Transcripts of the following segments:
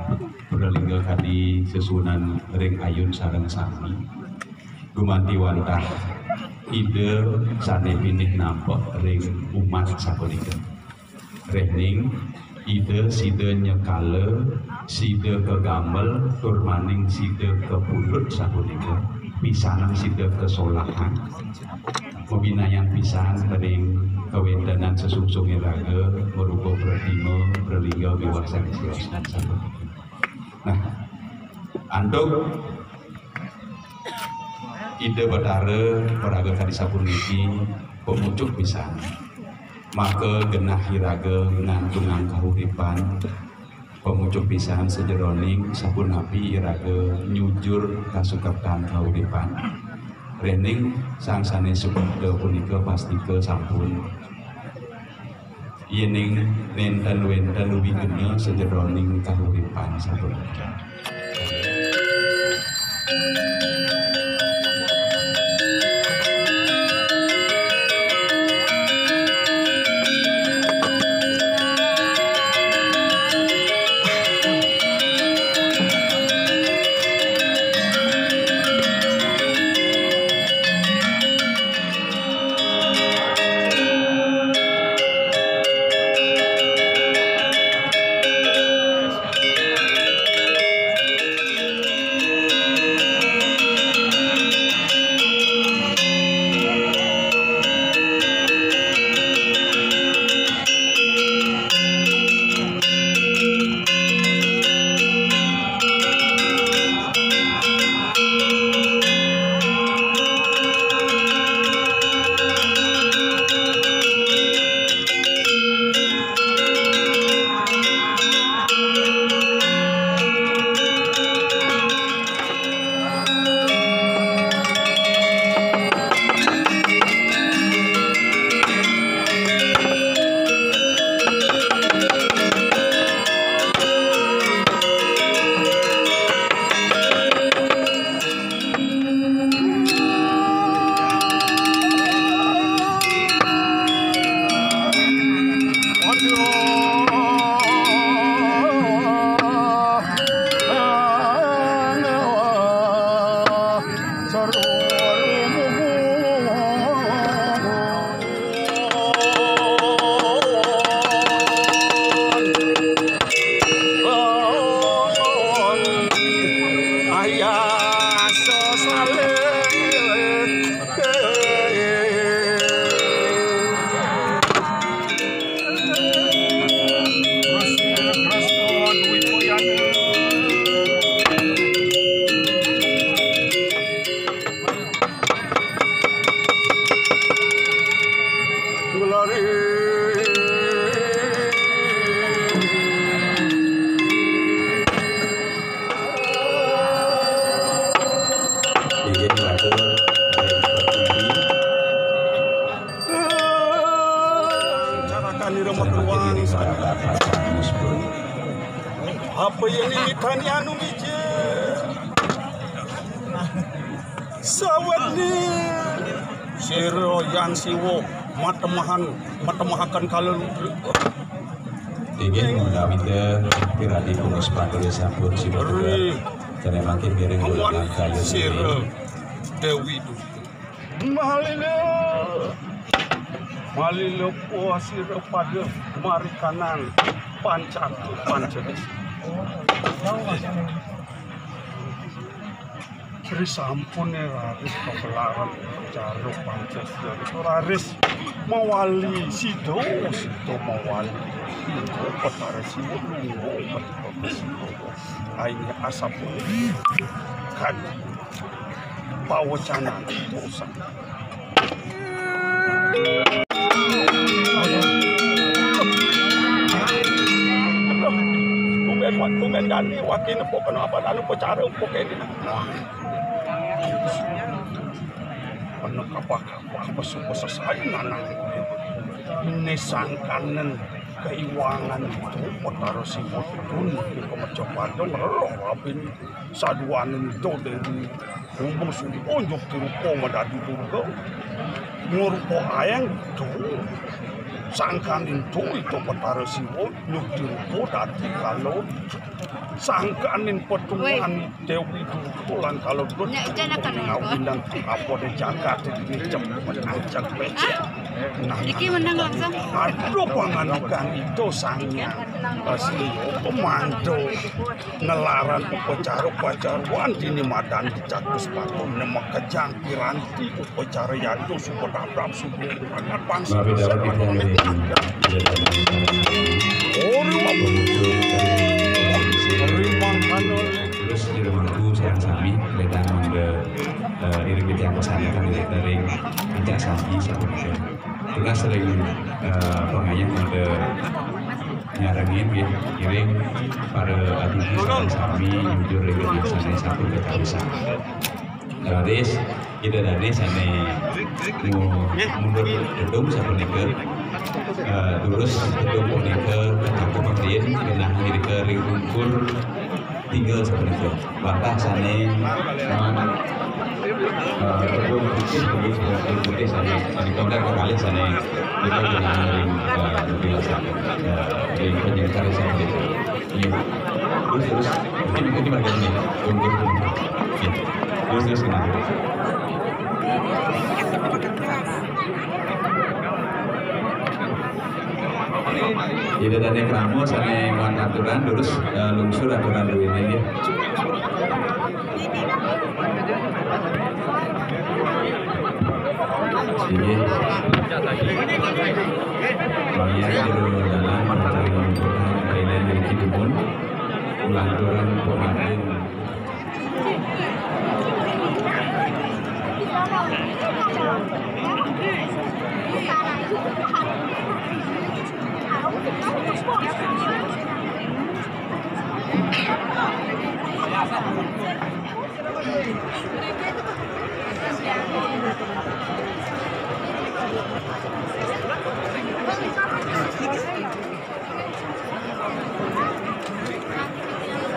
berlingga kadi sesunan ring ayun sareng sami gumanti wantah ide sane pinih nampok ring umat sapunika rening ide side nyekale side kegamel turmaning side kepulut sapunika pisanan side kesolahan pembinayan pisan ring kewendanan sesungsung raga merupa berdima berlingga biwasan sioskan sapunika. Nah, andok ide Batara peraga kadi sapuniki pemucuk pisan maka genah iraga ngantungan kahuripan pemucuk pisan sejeroning sapun nabi iraga nyujur kasukaptan kahuripan rening sangsane subda punika pastike sampun yening nenten wenten luwih gena sejeroning kahuripan sapunika. Apa yang ini tani anu bije? Sawat ni Siro yang siwo matemahakan kalau ingin mengawinkan piradi kunus pandiri sampun sibuk jadi makin piring golongan kayu Siro Dewi itu Malilo puasiro pada mari kanan pancadis. Sri sampun raris kepelaran caro Pancasila raris mawali sido mawali itu petara siwo aini asap kan pawacana dosa Tumen gani wakil po apa lalu pecara po kayak ini. Penuh kapah pesu saya nana. Nesangkanan keiwangan itu potaro si potun di kemecoban dong roh apin saduanan itu dari rumpung sudi onjok turupo madadu turuko ngurupo ayang itu sangkanin itu petara siwo nyuk dirupo dati kalau sangkanin petungan Dewi Dukulan kalau dut ngawinang apa di Jakarta di cepet ajak becek. Diki menang langsung. Aduh panganukan itu sangnya asli pemandu ngelaran upacara-upacaraan dini madan di catus patung nema kejang piranti upacara yaitu suku dabrap suku anak bangsa Bapak dapat kita terus di rumahku sayang sami datang ke iring yang kesana kan dari ajak sami satu kita sering pengayang ada nyarangin ya iring para adik sayang sami jujur iring sana satu kita bisa Garis kita dari sana mundur gedung sampai ke terus gedung ke kantor pemberian kena diri ke ring kumpul tinggal sampai ke bantah sana gedung putih sana di kontak ke kali sana kita kena ring mobil sana ring penjengkar sana terus ini bagian ini terus kenapa jadi dari Kramo sana wan aturan terus lungsur aturan dulu ini jadi banyak dulu dalam mencari kainan dari Kidumon ulang aturan pemain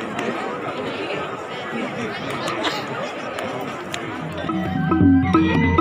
Thank you.